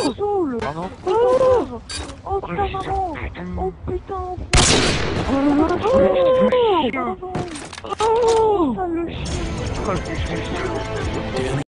me saoule. Pardon. Oh putain maman. Oh putain. Oh, sale chien.